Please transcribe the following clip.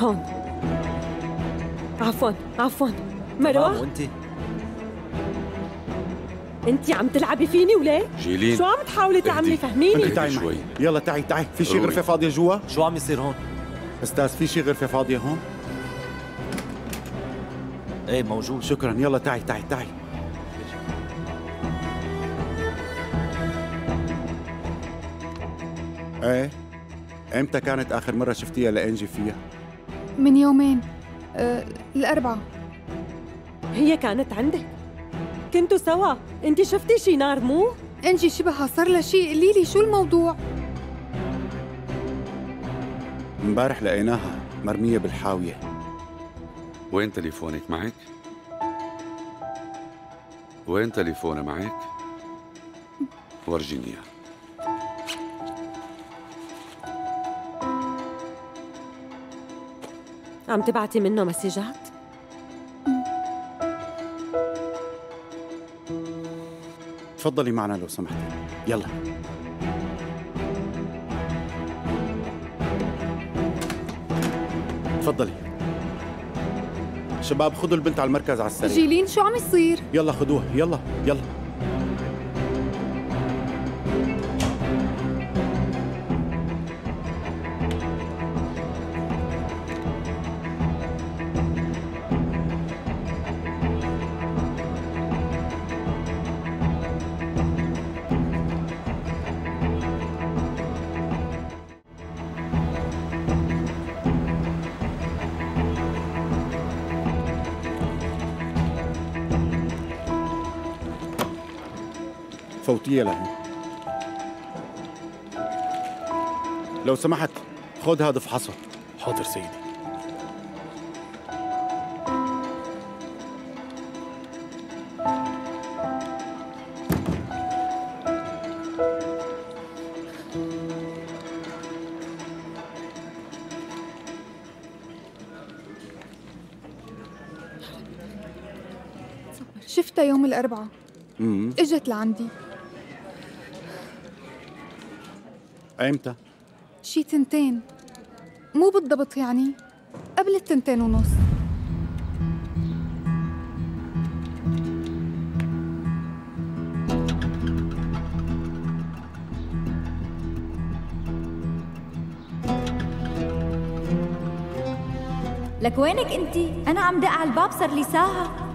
هون. عفواً مروة، انت عم تلعبي فيني وليه؟ جيلين شو عم تحاولي تعملي؟ فهميني. تعي شوي. معي. يلا تعي في شي غرفة فاضية جوا؟ شو عم يصير هون؟ استاذ في شي غرفة فاضية هون؟ ايه موجود. شكرا. يلا تعي. ايه امتى كانت اخر مرة شفتيها لانجي فيها؟ من يومين. الأربعاء. هي كانت عندك، كنتوا سوا، انت شفتي شي نار مو؟ انجي شبهها صار لها شيء، قولي لي شو الموضوع؟ امبارح لقيناها مرمية بالحاوية. وين تليفونك معك؟ وين تليفونها معك؟ ورجيني اياه. عم تبعتي منه مسجات؟ تفضلي معنا لو سمحتي. يلا تفضلي. شباب خذوا البنت على المركز على السريع. جيلين شو عم يصير؟ يلا خذوها. يلا فوتيها لهون. لو سمحت خذ هذا افحصه. حاضر سيدي. شفتها يوم الأربعاء. اجت لعندي. ايمتى؟ شي 2، مو بالضبط يعني، قبل 2:30. لك وينك انتي؟ أنا عم دق على الباب صار لي ساعة.